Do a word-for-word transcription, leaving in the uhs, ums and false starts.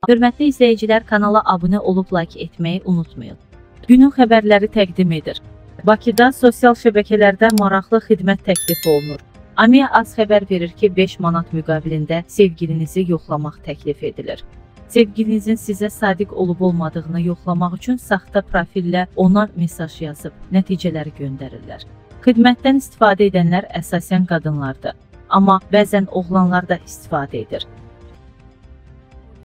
Hörmətli izləyicilər, kanala abunə olub like etməyi unutmayın. Günün xəbərləri təqdim edir. Bakıda sosial şəbəkələrdə maraqlı xidmət təklif olunur. AMİA az xəbər verir ki, beş manat müqabilində sevgilinizi yoxlamaq təklif edilir. Sevgilinizin sizə sadiq olub-olmadığını yoxlamaq üçün saxta profillə ona mesaj yazıb, nəticələri göndərirlər. Xidmətdən istifadə edənlər əsasən qadınlardır. Amma bəzən oğlanlar da istifadə edir.